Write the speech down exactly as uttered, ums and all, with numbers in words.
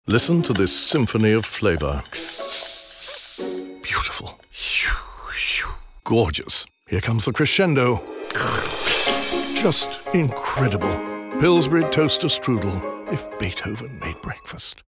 Listen to this symphony of flavor. Beautiful. Gorgeous. Here comes the crescendo. Just incredible. Pillsbury toaster strudel, if Beethoven made breakfast.